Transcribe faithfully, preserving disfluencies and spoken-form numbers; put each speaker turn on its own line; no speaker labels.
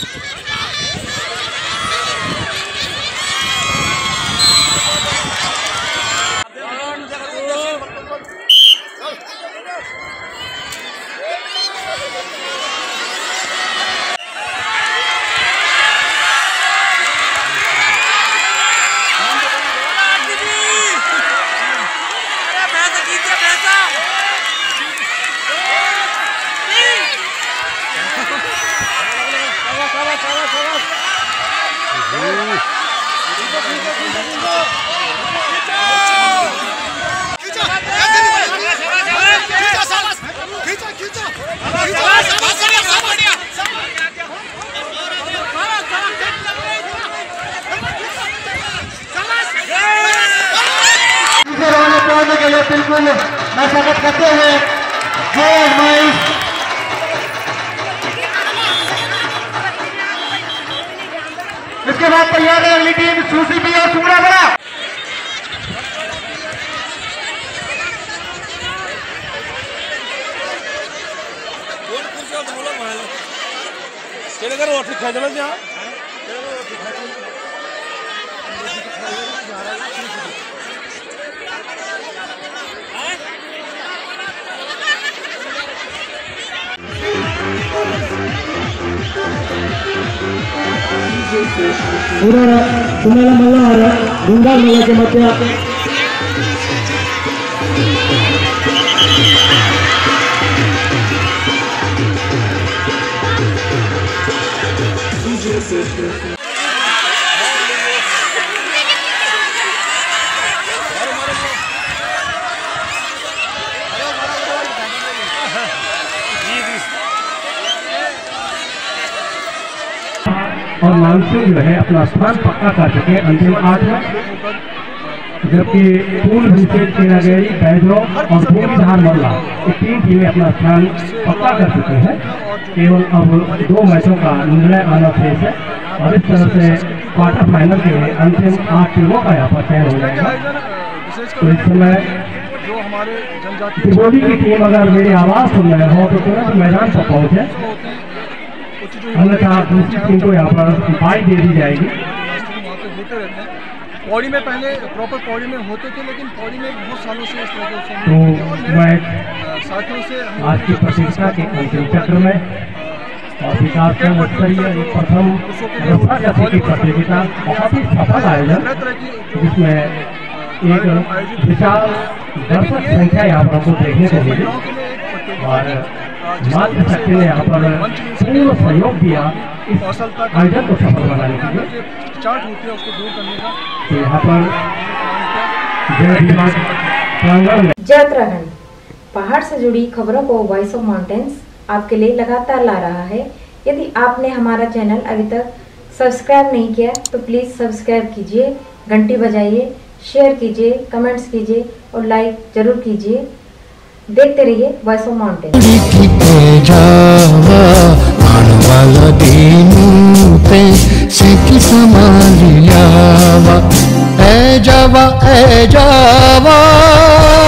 के लिए बिल्कुल स्वागत करते हैं। इसके बाद तैयार है अगली टीम सूसीपी और सुमरा बड़ा। पूरा तुम्हारा मल्ला आ रहा है गुंडा मल्ला के मध्य और मानसिंह जो है अपना स्थान पक्का कर चुके अंतिम आठ में, जबकि पूर्ण विशेष सेना गई बैजोग और भूमिधार मल्ला ये तीन टीमें अपना स्थान पक्का कर चुके हैं। केवल अब दो मैचों का निर्णय आना शेष है और इस तरह से क्वार्टर फाइनल के लिए अंतिम आठ टीमों का यहाँ पर चयन हो जाएगा। तो इस समय त्रिकोणी की टीम अगर मेरी आवाज सुन रहे हो तो तुरंत मैदान पर पहुंचे, अन्यथा दूसरी टीम को यहाँ पर बाई दे दी जाएगी।
पौड़ी में पहले प्रॉपर पौड़ी में होते थे, लेकिन पौड़ी में बहुत सालों से इस तरह के
तो मैं
साथियों से
आज की प्रतियोगिता के अंतिम चक्र में और विकास स्तरीय प्रथम रस्सा की प्रतियोगिता बहुत ही सफल आयोजन, जिसमें एक विशाल दर्शक संख्या यहाँ पर हमको देखने को मिली और मात्र शक्ति ने यहाँ पर पूर्ण सहयोग दिया इस आयोजन को सफल बनाने के लिए। तो यहाँ पर
जय उत्तराखंड पहाड़ से जुड़ी खबरों को वॉइस ऑफ माउंटेन्स आपके लिए लगातार ला रहा है। यदि आपने हमारा चैनल अभी तक सब्सक्राइब नहीं किया तो प्लीज सब्सक्राइब कीजिए, घंटी बजाइए, शेयर कीजिए, कमेंट्स कीजिए और लाइक जरूर कीजिए। देखते रहिए वॉइस ऑफ माउंटेन।
ए जावा ए जावा